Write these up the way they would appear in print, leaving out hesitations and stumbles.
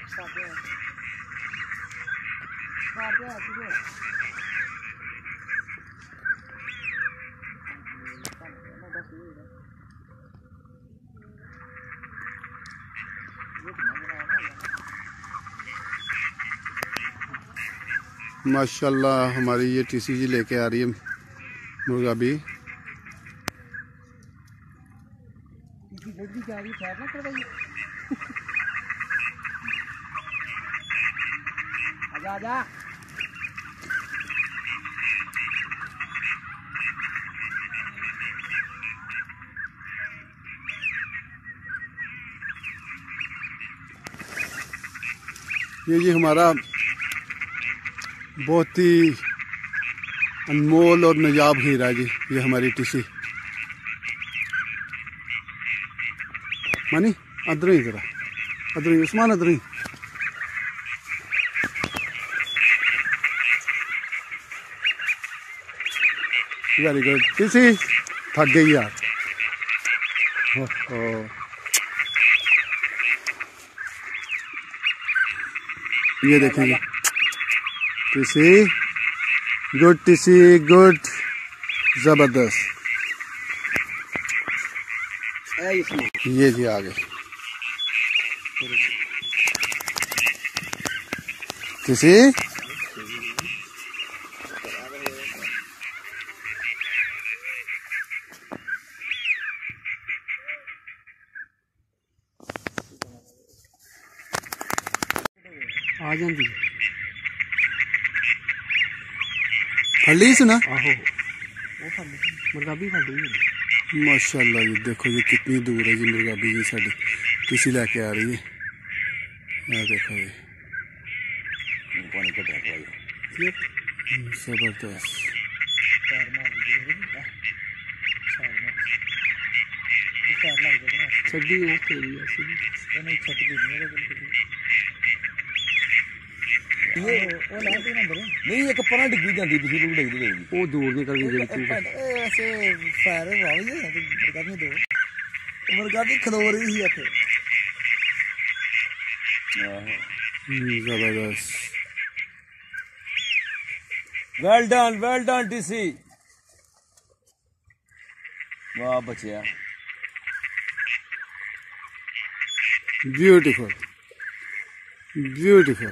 माशाल्लाह हमारी ये टीसी जी लेके आ रही है मुर्गाबी। आजा आजा। ये जी हमारा बहुत ही अनमोल और नायाब हीरा है जी, ये हमारी टीसी। मानी अदर ही जरा, अदर ही उस्मान, अदर ही। वेरी गुड टीसी, थक गई यार। ये देखेंगे टीसी, गुड टीसी, गुड, जबरदस्त। ये जी आ गए टीसी। आ जाती फली सुना। आहो मुर्गाबी फली। माशाल्लाह जी देखो जी कितनी दूर है जी मुर्गाबी जी साड़ी किसी लेके आ रही है। ये देखो जी जबरदस्त। नहीं एक परा डिग्गी जाती पिछली लोग डिग्गी जाएगी वो दूर निकल गई ऐसे फायर वाली है मुर्गाबी दो मुर्गाबी खलो रही थी ऐसे। जबरदस्त। Well done TC. वाह बचिया, ब्यूटीफुल ब्यूटीफुल।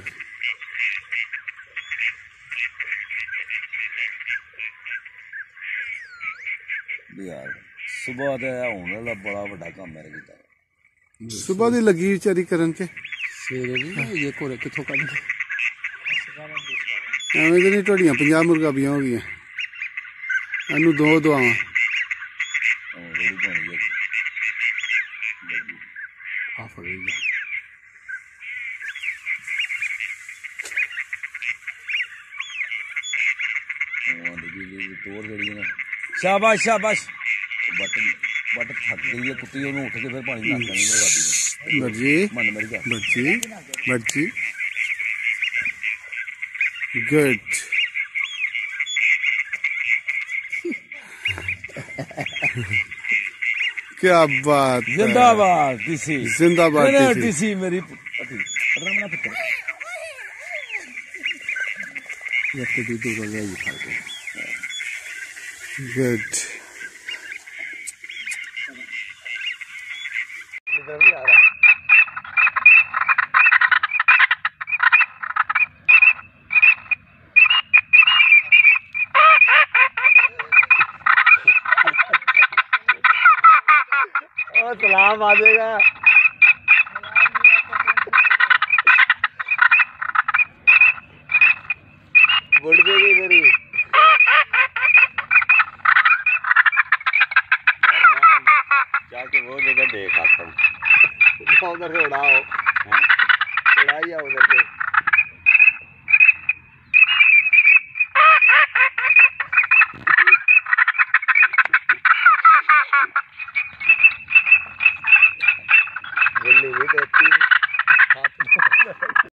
यार सुबह तो होने वाला बड़ा बड़ा काम मेरे किता। सुबह दी लगी बेचारी करन के ये कोरे किथों कर एवं तो नहीं टोड़ियां 50 मुर्गाबियां हो गई एनू दो दुआवां। शाबाश शाबाश। बट थक गई है कुत्ती, उन्होंने उठ के फिर पानी नाक नहीं मुर्गाबी बर्जी मन मेरी गल बर्जी बर्जी। गुड। क्या बात, जिंदाबाद टीसी, जिंदाबाद टीसी मेरी गुड। सलाम आ जाएगा। बुढ़ गई मेरी जाके वो जगह देख आता हूँ उधर से उड़ाओ, उड़ाइए उधर से। गुल्ली भी देती